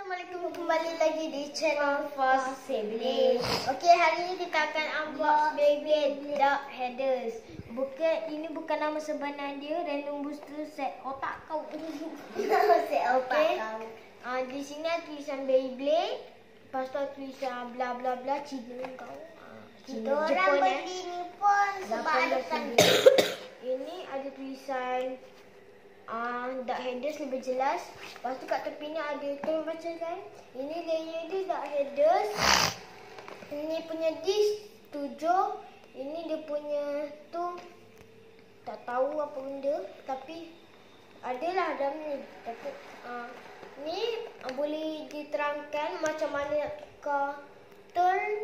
Assalamualaikum, kembali lagi di channel Fast Sibling. Okey, hari ini kita akan unbox Beyblade Dark Headers. Ini bukan nama sebenar dia, random booster set otak kau. Set otak kau. Di sini ada tulisan Beyblade, lepas tu tulisan bla bla bla Cina kau. Kita orang beli ni pun sebab ada tanda. Ini ada tulisan Dark Headers lebih jelas. Lepas tu kat tepi ni ada, tolong baca kan. Ini layer dia Dark Headers. Ini punya disc 7. Ini dia punya tu, tak tahu apa benda, tapi adalah dalam ni. Tapi ni boleh diterangkan macam mana nak tukar turn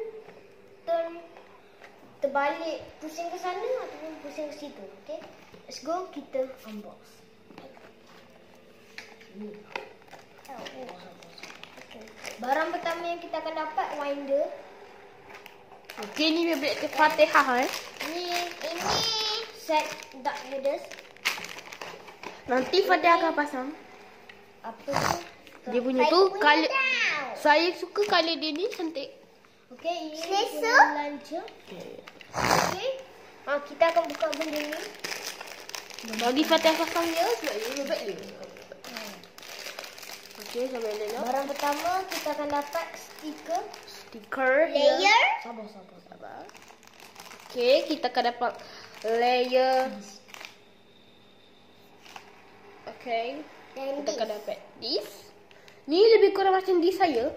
terbalik, pusing ke sana ataupun pusing ke situ. Okay, let's go, kita unbox. Barang pertama yang kita akan dapat winder. Okey, ni Beyblade Fatihah Ini set Dark Headers. Nanti Fatihah akan pasang. Apa tu? Dia punya tu color. Saya suka color dia ni cantik. Okey, ini Selesa. launcher. Okey. Kita akan buka benda ni. Bagi Fatihah pasang dia sebab dia Beyblade dia. Okey, sampai Lela. Barang pertama kita akan dapat stiker. Stiker. Layer. Sabar. Okey, kita akan dapat layer. Okey. Dan Kita akan dapat this. Ni lebih kurang macam this saya.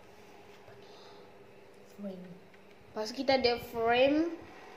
Frame. Lepas tu kita ada frame.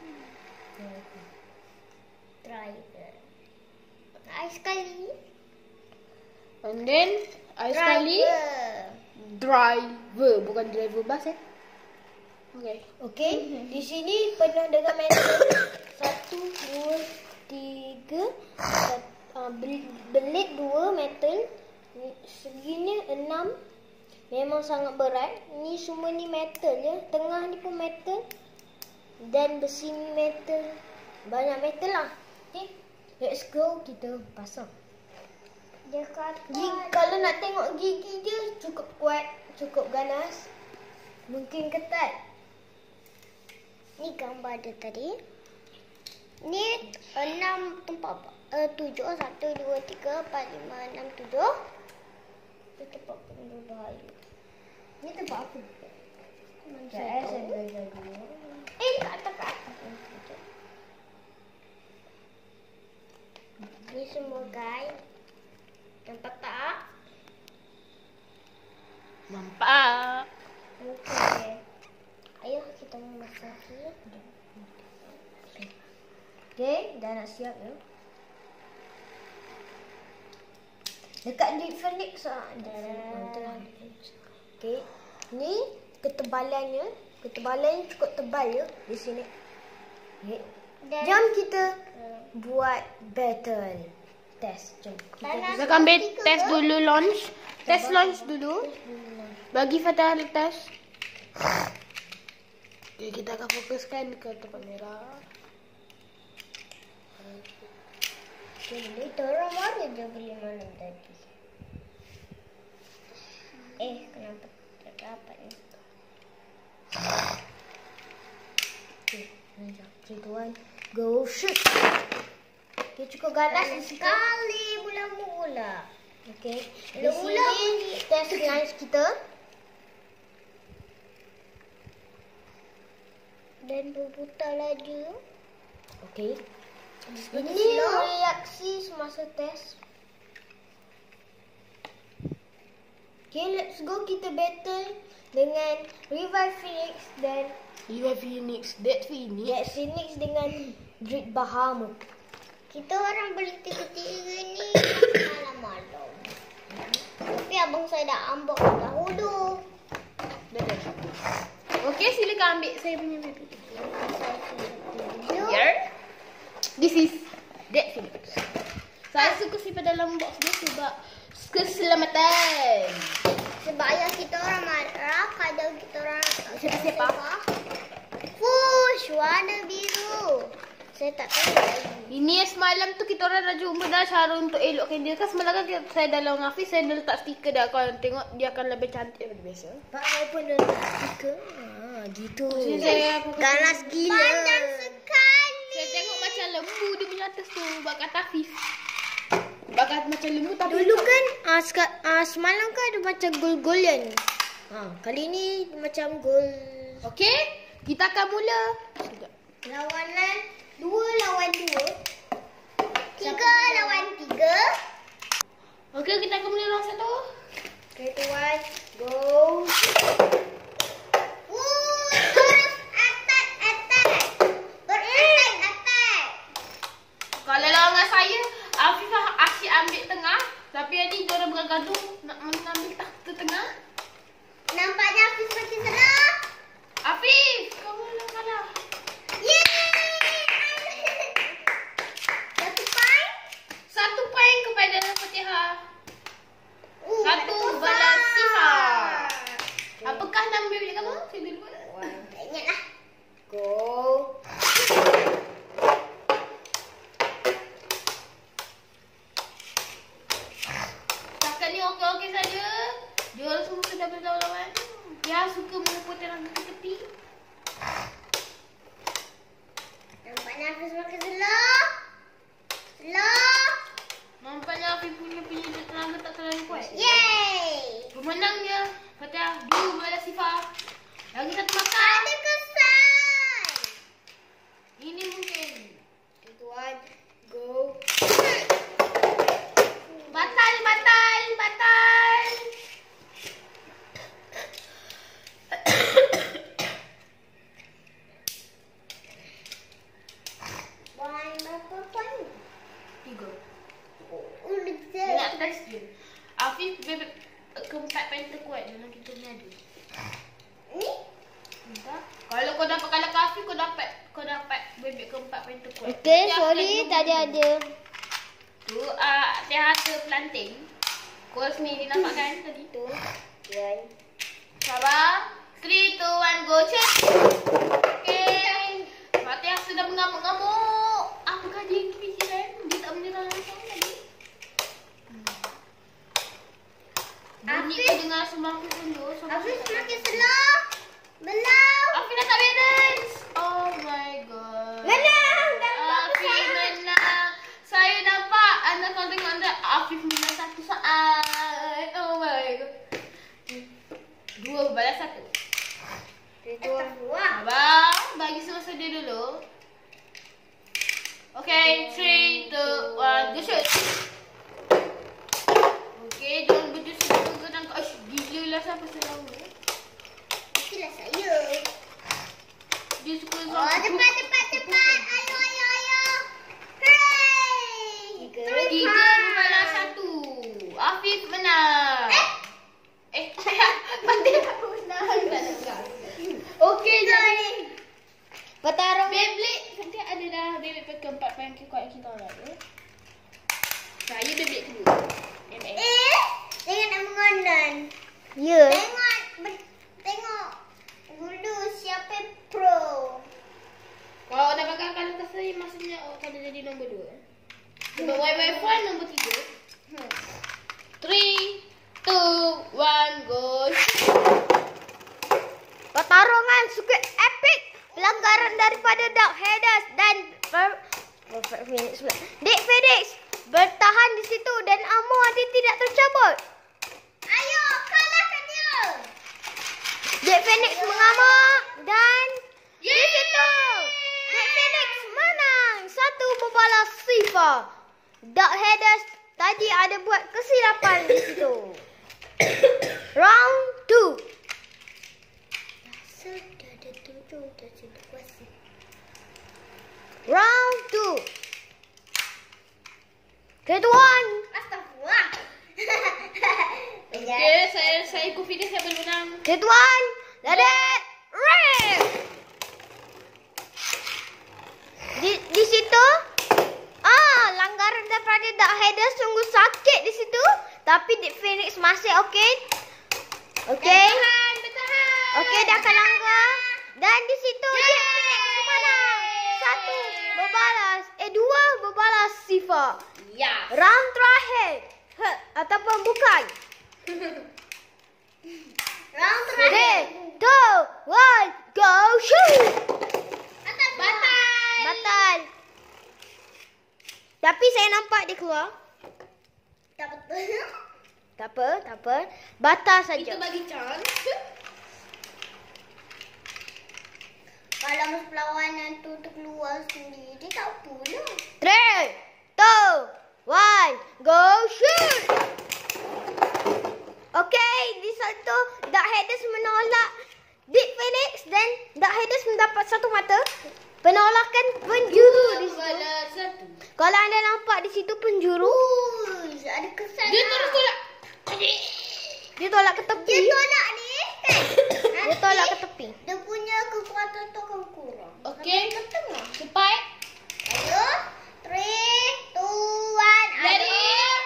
Driver. Nice sekali. And then sekali driver, bukan driver bus Okey. Okey, di sini penuh dengan metal. 1, 2, 3. Belit 2 metal. Segini 6. Memang sangat berat. Ni semua ni metal ya. Tengah ni pun metal. Dan besi ni metal. Banyak metal lah. Okey. Let's go, kita pasang. Dia kata Kalau nak tengok gigi dia cukup kuat, cukup ganas. Mungkin ketat. ni gambar dia tadi. Ni 6 tempat 7 1 2 3 4 5 6 7. Itu tempat penuh bahaya. Ni tempat apa? Saya belajar dulu. Kat atas. Ni semua guys. Nampak tak? Nampak. Okey. Ayo kita masak ni. Okey, dah nak siap ya. Dekat di Phoenix ada. Okey. Ni ketebalannya. Ketebalannya cukup tebal ya di sini. Okey. Jom kita buat battle. Test. Jom. Kita akan test dulu launch. Test launch dulu. Bagi Fatihah test. Okay, kita akan fokuskan ke tempat merah. Ini orang mana dia beli malam tadi? Kenapa tak dapat ni? Okey, jom. 3, 2, 1, go shoot. Okey, cukup ganas di situ. Sekali mula-mula. Okey. Di Mula-mula sini test launch kita. Dan berputar laju. Okey. Ini reaksi semasa test. Okay, let's go. Kita battle dengan Revive Phoenix dan Revive Phoenix, Dead Phoenix. Dead Phoenix dengan Dread Bahamut. Kita orang beli tiga-tiga ni malam-malam. Tapi abang saya dah unbox dahulu. Okey, silakan ambil saya punya Beyblade. Jom. Here. This is Dead Phoenix. Saya suka simpan dalam box dia sebab keselamatan. Sebab ayah kita orang marah kalau kita orang Siapa-siapa? Push warna biru. Saya tak tahu lagi. Ini yang semalam tu kita orang dah jumpa dah cara untuk elokkan dia. Kan semalam kan saya dalam Hafiz, saya dah letak stiker dah. Kalau tengok dia akan lebih cantik daripada biasa. Pak Mai pun dah letak stiker. Gitu. Ganas gila. Panjang sekali. Saya tengok macam lembu dia punya atas tu. Bakat Hafiz. Bakat macam lembu tapi Dulu kan semalam kan ada macam gol-golan. Kali ni macam gol. okey, kita akan mula. Lawanan 2 lawan 2. 3 lawan 3. Okey, kita akan mula round 1. Okay, tuan. Go. Terus attack. Berattack. Kalau lawan saya, Afifah asyik ambil tengah. Tapi tadi dia orang bergaduh nak mengambil takhta tengah. Nampaknya Hafiz makin senang. Afif, kamu yang kalah. Yeay! 1 point. 1 poin kepada Fatihah. 1 ada balas kosong. Sifa. Apakah nama bilik kamu? Saya dah lupa. Tak ingat lah. Go. Setakat ni okey-okey saja. Dia orang semua sudah berlawan-lawan. Dia suka mengumpulkan rangka ke tepi. Nampaknya Hafiz makin slow. Nampaknya Afif punya tenaga tak terlalu kuat. Yeay! Pemenangnya Fatihah 2 balas Sifa. Lagi 1 makan. Ada kesan. Ini mungkin. Tuan. Go. Batal. Poin berapa poin? 3. Udah Dia nak test dia. Afif bebek keempat paling terkuat dalam kita ni ada. Ni? Entah. Kalau kau dapat kalah ke Afif, kau dapat bebek keempat paling terkuat. Okay, Tapi sorry Afif tadi ada. tu teater planting. Kau sendiri nampak kan tadi? Tu. Tuan. Sabar. 3, 2, 1, go check. Okay. Fatihah sudah mengamuk-ngamuk. Apakah dia kepikiran? Dia tak menyerah langsung tadi. Bunyi Afif. kau dengar semakin tunjuk. Hafiz makin slow. Belum. Afif dah tak balance. Oh my god. Menang. Dan Afif menang. Saya nampak anda kalau tengok anda Afif menang 1 saat. Oh my god. 2 balas 1. Okay, tuan. Sabar, bagi semasa dia dulu. Okay, 3, 2, 1, go shoot. Okay, jangan berjusut juga dan gila lah siapa selalu. Itulah saya. Dia suka Oh, cepat. Ayo. Hooray! 3 balas 1. Afif menang. Fatihah menang. Okey, jadi Pertarungan. Beyblade nanti ada dah Beyblade keempat paling kuat kita orang tu. Saya Beyblade kedua. Jangan nak mengonan. Ya. Tengok dulu siapa pro. Kalau dah bakal atas saya maksudnya kau dah jadi nombor 2. Sebab YY1 nombor 3. 3, 2, 1, go. Pertarungan super epic. Pelanggaran daripada Dark Hades dan Perfect Phoenix pula. Dick Phoenix bertahan di situ dan armor dia tidak tercabut. Ayo, kalahkan dia. Dick Phoenix mengamuk dan di situ Dick Phoenix menang. 1 membalas Sifa. Dark Hades tadi ada buat kesilapan di situ. Round 2. Sudah ada 7 dah situasi. Round 2. Okay, tuan. Astagfirullah. Okay, saya confident saya boleh menang. Okay, tuan. Let it rip. Di situ langgaran daripada Dark Hades sungguh sakit di situ, tapi Dick Phoenix masih okey. Okey. Okey, dah akan langgar. Dan di situ Dick Phoenix menang. 1 berbalas. Dua berbalas Sifa. Ya. Round terakhir. Ataupun bukan. Round terakhir. 3, 2, 1, go shoot. Batal. Tapi saya nampak dia keluar. Tak betul. Tak apa. Batal Kita saja. bagi chance. Kalau masa perlawanan tu terkeluar sendiri, tak apalah. 3, 2, 1, go shoot. Okey, di satu Dark Hades menolak Deep Phoenix dan Dark Hades mendapat satu mata. Penolakan penjuru di situ. Berbalas 1. Kalau anda nampak di situ penjuru, Ada kesan. Dia terus tolak. dia tolak ke tepi. Dia tolak ni. Dia tolak ke tepi. Dia punya kekuatan tu akan kurang. Okey. Ke tengah. Cepat. Ayo. 3, 2, 1. Ready?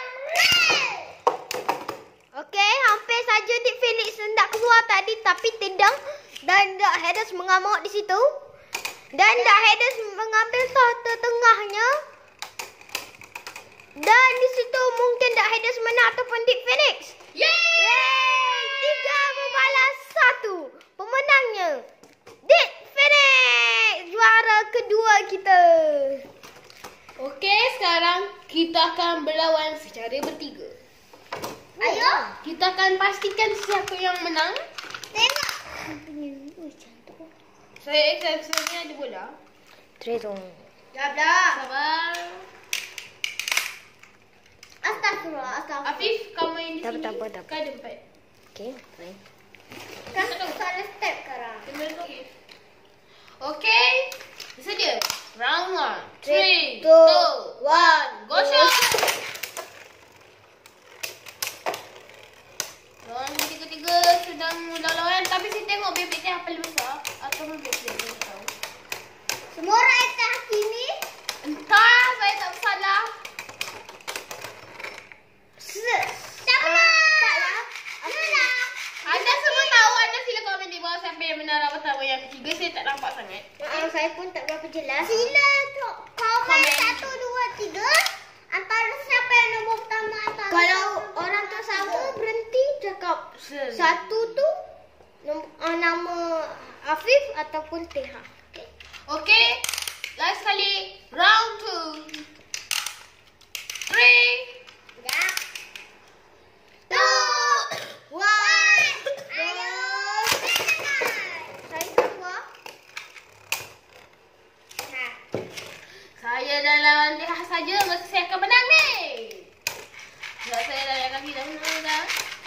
Okey, hampir saja Deep Phoenix hendak keluar tadi tapi tidak. Dan Dark Hades mengamuk di situ. Dan Dark Hades mengambil tahta tengahnya. Dan di situ mungkin Dark Hades menang ataupun Deep Phoenix. Yeay! 3 membalas 1. Pemenangnya Deep Phoenix. Juara kedua kita. Okey, sekarang kita akan berlawan secara bertiga. Ayo. Kita akan pastikan siapa yang menang. Tengok. Saya ada bola. 3, 2, Sabar. Astagfirullah. Afif, kamu yang di Tak sini. apa, tak apa. Kau ada 4. Okey, fine. Kan salah step sekarang. Okey. Bersedia? Round 1. 3, 2, 2, 1. Go shoot. Round ketiga sedang lawan. Tapi saya tengok bebek dia paling besar. Atau bebek dia belum tahu. Semua orang akan hakimi. Entah, saya tak bersalah. Tak lah. Anda semua tahu, anda sila komen di bawah siapa yang menang pertama, yang ketiga saya tak nampak sangat. Saya pun tak berapa jelas. Sila tu. Komen 1, 2, 3. Antara siapa yang nombor pertama antara. Kalau orang tak sama berhenti cakap satu tu nama Afif ataupun Teha. Okey, last kali round 2. 3, Ya. 2, 1. Ayo. Saya keluar. saya dalam Teha saja, mesti saya akan menang ni. Sebab saya dah yang kaki dah menang dah.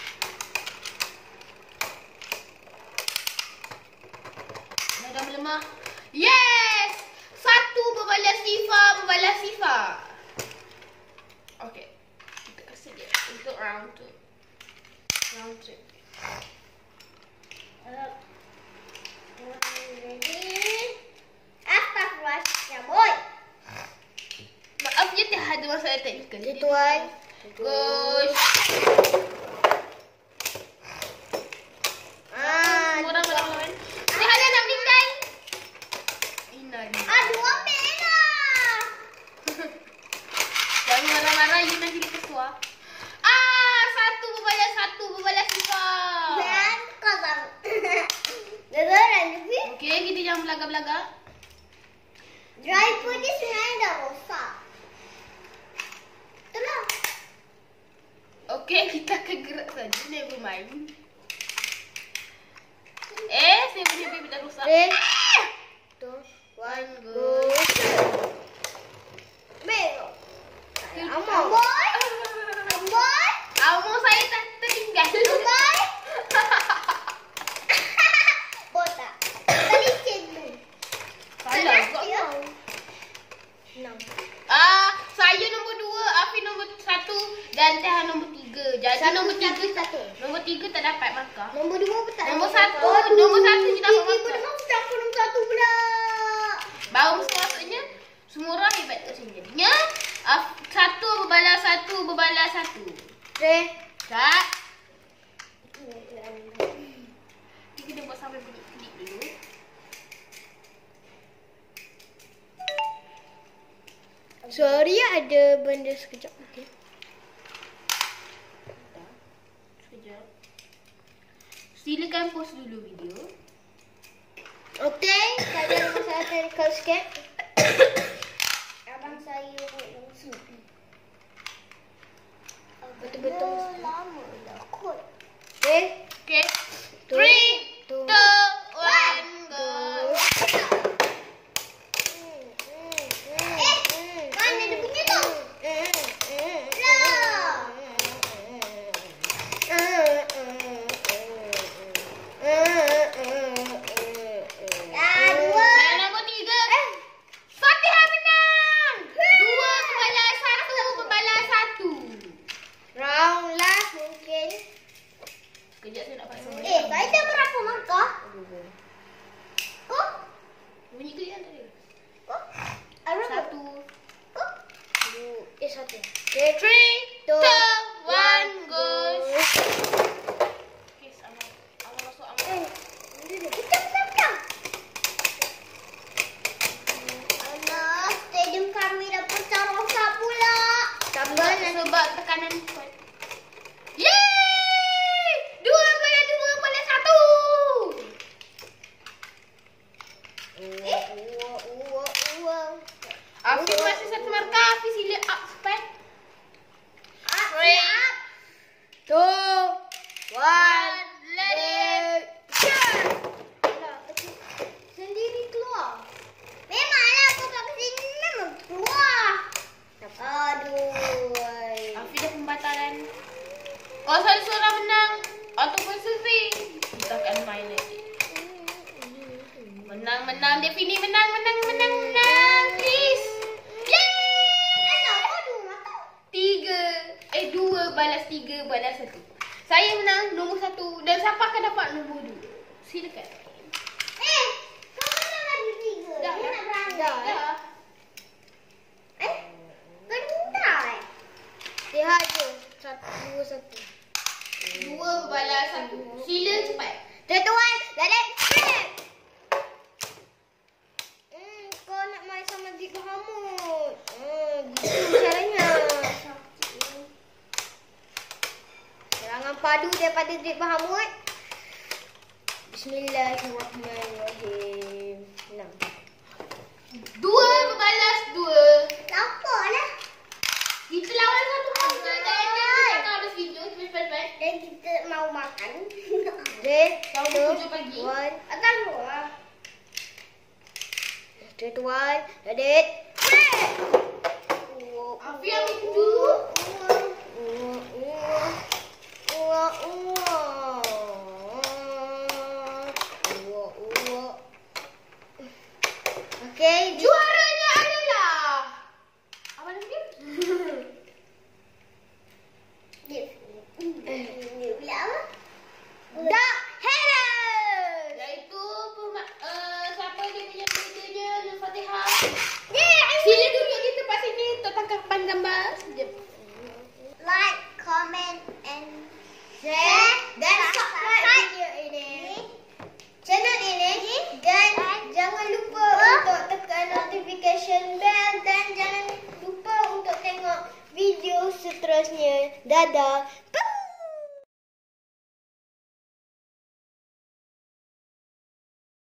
Dah melemah. Yes! 1 berbalas Sifa. Okey. Kita kasih dia untuk round 2. Round 3. Astagfirullah. Ya boy. Maaf je tak ada masalah teknikal. Ya tuan. Gosh. Orang lawan. Dia ada nak meninggal. Inali. Aduh, ambil lah. Jangan marah-marah, you nanti dia ketua. 1 berbalas Sifa. Dan kau tahu. Beneran juga. Okey, kita jangan belagak-belagak. Drive pun dia sebenarnya dah rosak. Itulah. Okey, kita akan gerak saja. Never mind. Saya punya baby dah rosak. 3, 2, 1, go. go. Belok. Amor. Amboy. Amo saya tak tertinggal. Amboy. Botak. Licin tu. Salah juga. Ya. 6. Saya nombor 2, Afif nombor 1 dan Teha nombor 3. Jadi nombor 3 tak dapat markah. Nombor 2 pun tak. Nombor 1 je dapat Tiga pun markah. nombor 1 pula. Baru maksudnya semua orang hebat kat sini. Jadinya 1 berbalas 1. 3. Tak. Kita buat sampai bunyi kedip dulu. Sorry, ada benda sekejap. Okay. Sekejap. Silakan post dulu video. Okay, saya masalah technical sikit. Abang saya buat yang supi. Betul-betul lama lah kot. Okay. Okay. 3, 2, 1, go. Mana dia punya tu? Lah. Dua. Saya nombor 3. Fatihah menang. 2-1 Round last mungkin. Kejap saya nak pasang. Saya dah berapa markah? Kok? Bunyi tu yang tadi. Kok? Ada 1. Kok? 1. Okay, 3, 2, 1, go. Okay, sama. Amal masuk amal. Kita. Alah, stadium kami dah pecah rosak pula. Sebab tekanan kuat. Yeay! 2-2-1. Afi masih 1 markah. Afi sila up cepat. 3, 2, 1. 1, let it. Sendiri keluar. Memanglah aku kat sini memang keluar. Aduh. Afi dah pembatalan. Kalau salah seorang menang ataupun survey, kita akan main lagi. Menang. Devini menang. Please. Yeay! 2 balas 3 balas 1. Saya menang nombor 1 dan siapa akan dapat nombor 2? Silakan. Kau menang lagi 3. Dah. Dia nak berandai. Dah. Berdai. Lihat je. 1, 2, 1. 2 balas 1. Sila cepat. 3, 2, 1. Let it rip. Kau nak main sama Dik Bahamut. Gitu caranya. Serangan padu daripada Dik Bahamut. Bismillahirrahmanirrahim. 2 balas 2. Lapar lah. Kita lawan satu monster dan kita habis video. Cepat. Dan kita mau makan. Okay. Tahun 7 pagi. 1. Akan luar. 3, 2, 1. Let it rip. Afi ambil dulu. Okay, Juaranya adalah apa nama dia? Dia pula apa? Dark Headers. Iaitu siapa dia punya leadernya Nur Fatihah. Sila duduk di tempat sini untuk tangkapan gambar. Sekejap. Like, comment and Share dan subscribe video ini. Channel ini dan jangan lupa untuk tekan notification bell dan jangan lupa untuk tengok video seterusnya. Dadah.